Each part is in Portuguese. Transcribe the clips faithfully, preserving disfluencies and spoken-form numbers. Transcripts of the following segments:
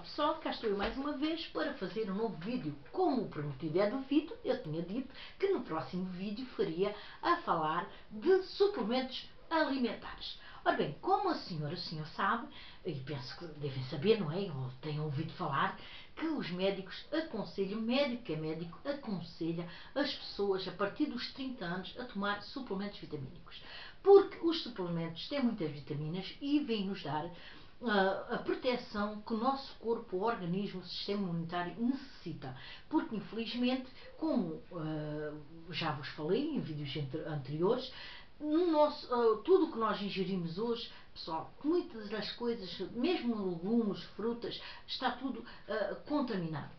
pessoal, cá estou eu mais uma vez para fazer um novo vídeo. Como o prometido é devido, eu tinha dito que no próximo vídeo faria a falar de suplementos alimentares. Ora bem, como a senhora, o senhor sabe, e penso que devem saber, não é? Ou tenham ouvido falar, que os médicos aconselham, médico que é médico, aconselha as pessoas a partir dos trinta anos a tomar suplementos vitamínicos. Porque os suplementos têm muitas vitaminas e vêm-nos dar Uh, a proteção que o nosso corpo, o organismo, o sistema imunitário necessita. Porque, infelizmente, como uh, já vos falei em vídeos anteriores, no nosso, uh, tudo o que nós ingerimos hoje, pessoal, muitas das coisas, mesmo legumes, frutas, está tudo uh, contaminado.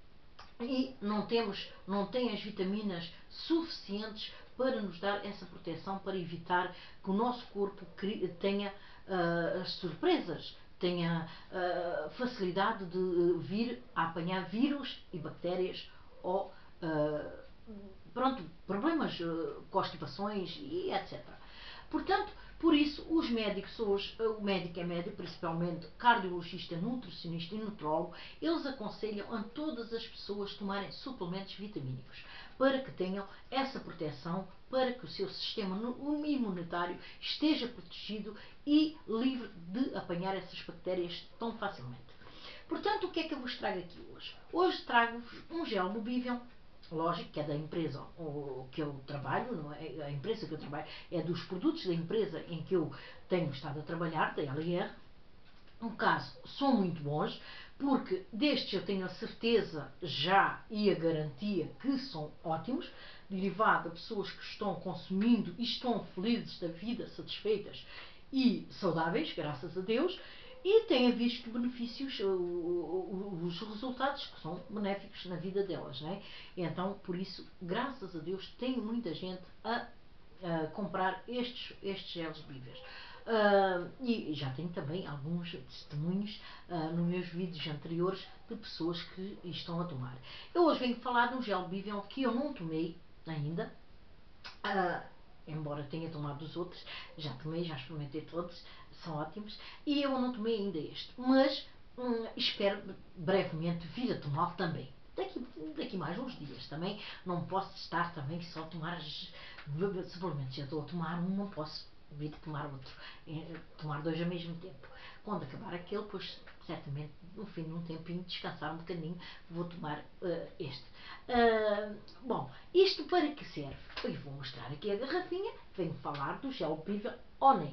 E não temos, não tem as vitaminas suficientes para nos dar essa proteção, para evitar que o nosso corpo tenha uh, as surpresas, tenha uh, facilidade de vir a apanhar vírus e bactérias ou uh, pronto, problemas, uh, constipações e etcétera. Portanto, por isso, os médicos hoje, o médico é médico, principalmente cardiologista, nutricionista e nutrólogo, eles aconselham a todas as pessoas tomarem suplementos vitamínicos para que tenham essa proteção, para que o seu sistema imunitário esteja protegido e livre de apanhar essas bactérias tão facilmente. Portanto, o que é que eu vos trago aqui hoje? Hoje trago-vos um gel bebível. Lógico que é da empresa que eu trabalho, não é? A empresa que eu trabalho é dos produtos da empresa em que eu tenho estado a trabalhar, da L R. No caso, são muito bons, porque destes eu tenho a certeza já e a garantia que são ótimos, derivado a pessoas que estão consumindo e estão felizes da vida, satisfeitas e saudáveis, graças a Deus, e têm visto benefícios, os resultados que são benéficos na vida delas, não é? Então, por isso, graças a Deus, tem muita gente a, a comprar estes, estes geles bebíveis. Uh, e já tenho também alguns testemunhos uh, nos meus vídeos anteriores de pessoas que estão a tomar. Eu hoje venho falar de um gel bebível que eu não tomei ainda, uh, embora tenha tomado os outros, já tomei, já experimentei todos, são ótimos, e eu não tomei ainda este, mas hum, espero brevemente vir a tomá-lo também. Daqui, daqui mais uns dias também, não posso estar também só a tomar suplementos, já estou a tomar um, não posso vir tomar outro, tomar dois ao mesmo tempo. Quando acabar aquele, pois certamente no fim de um tempinho, descansar um bocadinho, vou tomar uh, este. Uh, bom, isto para que serve? Eu vou mostrar aqui a garrafinha, venho falar do gel bebível Honey.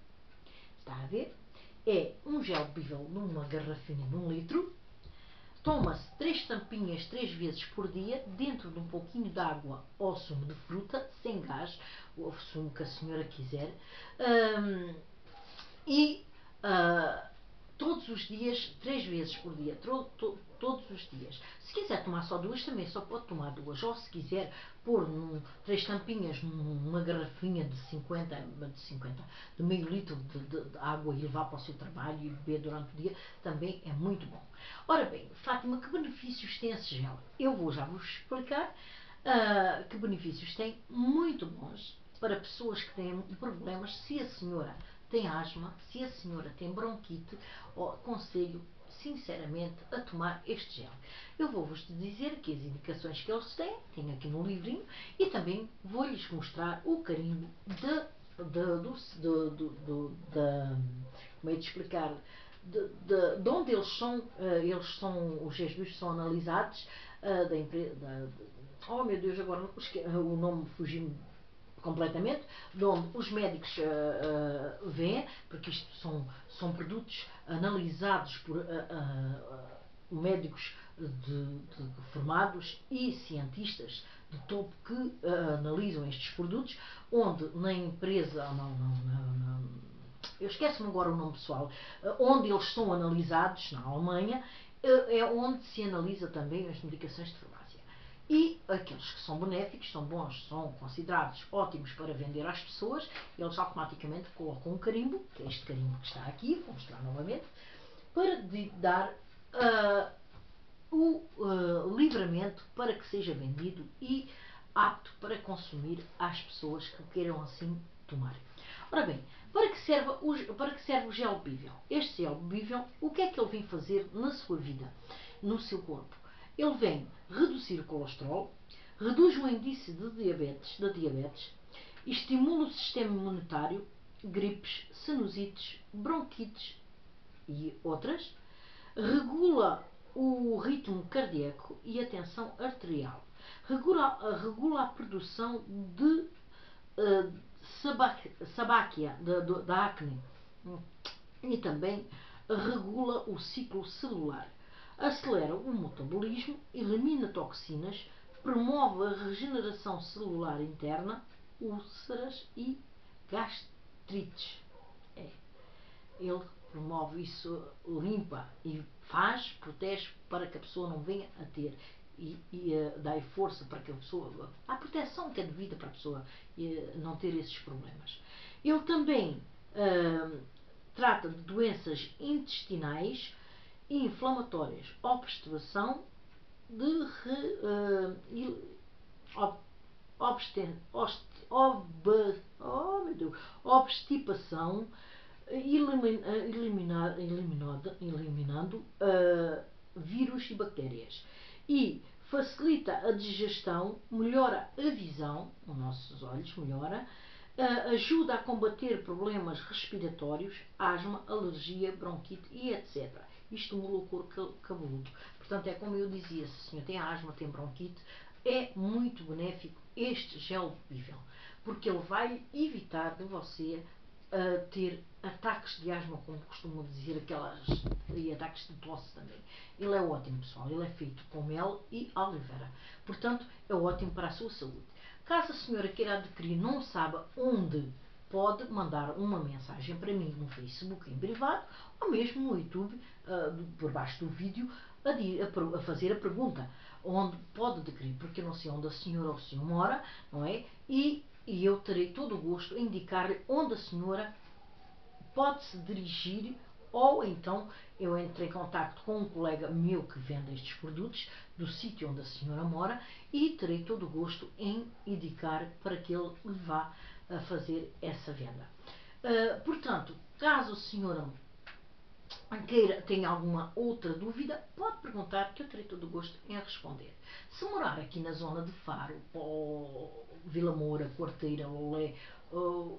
Está a ver? É um gel bebível numa garrafinha de um litro. Toma-se três tampinhas três vezes por dia, dentro de um pouquinho de água ou sumo de fruta, sem gás, ou sumo que a senhora quiser. Um, e uh, todos os dias, três vezes por dia, to, to, todos os dias. Se quiser tomar só duas, também só pode tomar duas. Ou se quiser pôr num, três tampinhas numa garrafinha de cinquenta, de cinquenta, de meio litro de, de, de água e levar para o seu trabalho e beber durante o dia, também é muito bom. Ora bem, Fátima, que benefícios tem esse gel? Eu vou já vos explicar uh, que benefícios tem, muito bons para pessoas que têm problemas. Se a senhora tem asma, se a senhora tem bronquite, aconselho sinceramente a tomar este gel. Eu vou-vos dizer aqui as indicações que eles têm, tenho aqui no livrinho, e também vou-lhes mostrar o carimbo de, de, do, de, de, de, de, como é de explicar, de, de, de onde eles são, eles são, os gesbus são analisados, da empresa, oh meu Deus, agora o nome fugiu-me completamente, de onde os médicos uh, uh, veem, porque isto são, são produtos analisados por uh, uh, médicos de, de, formados e cientistas de topo que uh, analisam estes produtos, onde na empresa, não, não, não, não eu esqueço-me agora o nome pessoal, uh, onde eles são analisados, na Alemanha, uh, é onde se analisa também as medicações de farmácia. E aqueles que são benéficos, são bons, são considerados ótimos para vender às pessoas, eles automaticamente colocam um carimbo, que é este carimbo que está aqui, vou mostrar novamente, para dar uh, o uh, livramento para que seja vendido e apto para consumir às pessoas que queiram assim tomar. Ora bem, para que serve o, para que serve o gel bebível? Este gel bebível, o que é que ele vem fazer na sua vida, no seu corpo? Ele vem reduzir o colesterol, reduz o índice de diabetes, da diabetes, estimula o sistema imunitário, gripes, sinusites, bronquites e outras, regula o ritmo cardíaco e a tensão arterial, regula, regula a produção de uh, sabáquia, da, da acne, e também regula o ciclo celular, acelera o metabolismo, elimina toxinas, promove a regeneração celular interna, úlceras e gastrites. É. Ele promove isso, limpa e faz, protege para que a pessoa não venha a ter e, e uh, dá força para que a pessoa, a proteção que é devida para a pessoa uh, não ter esses problemas. Ele também uh, trata de doenças intestinais e inflamatórias, obstrução de re, uh, ob, obsten, ost, ob, oh, meu Deus, obstipação, elimina, elimina, eliminado, eliminando uh, vírus e bactérias, e facilita a digestão, melhora a visão, os nossos olhos melhora, uh, ajuda a combater problemas respiratórios, asma, alergia, bronquite e etcétera. E estimula o couro cabeludo. Portanto, é como eu dizia, se o senhor tem asma, tem bronquite, é muito benéfico este gel bebível, porque ele vai evitar de você uh, ter ataques de asma, como costumam dizer, aquelas, e ataques de tosse também. Ele é ótimo, pessoal. Ele é feito com mel e aloe vera. Portanto, é ótimo para a sua saúde. Caso a senhora queira adquirir, não sabe onde, pode mandar uma mensagem para mim no Facebook em privado, ou mesmo no YouTube, uh, por baixo do vídeo, a, a, a fazer a pergunta onde pode adquirir, porque eu não sei onde a senhora ou o senhor mora, não é? E, e eu terei todo o gosto em indicar-lhe onde a senhora pode se dirigir, ou então eu entro em contato com um colega meu que vende estes produtos do sítio onde a senhora mora e terei todo o gosto em indicar para que ele vá a fazer essa venda. Uh, portanto, caso a senhora queira, tenha alguma outra dúvida, pode perguntar que eu terei todo o gosto em responder. Se morar aqui na zona de Faro, ou Vila Moura, Quarteira, Olé, ou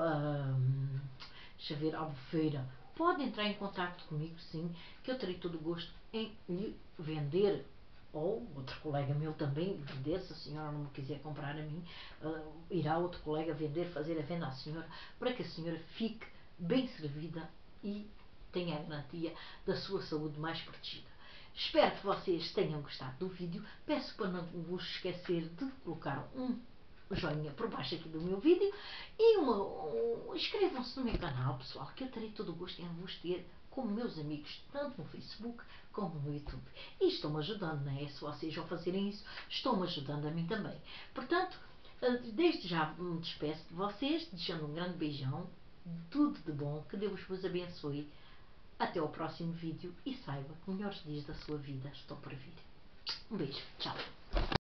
um, deixa ver, Albufeira, pode entrar em contato comigo, sim, que eu terei todo o gosto em lhe vender, ou outro colega meu também vender, se a senhora não me quiser comprar a mim, uh, irá outro colega vender, fazer a venda à senhora, para que a senhora fique bem servida e tenha a garantia da sua saúde mais protegida. Espero que vocês tenham gostado do vídeo. Peço para não vos esquecer de colocar um joinha por baixo aqui do meu vídeo e uma, um, inscrevam-se no meu canal, pessoal, que eu terei todo o gosto em vos ter como meus amigos, tanto no Facebook como no YouTube. E estão-me ajudando, não é? Se vocês ao fazerem isso, estão-me ajudando a mim também. Portanto, desde já me despeço de vocês, deixando um grande beijão, tudo de bom, que Deus vos abençoe. Até ao próximo vídeo e saiba que melhores dias da sua vida estão por vir. Um beijo, tchau.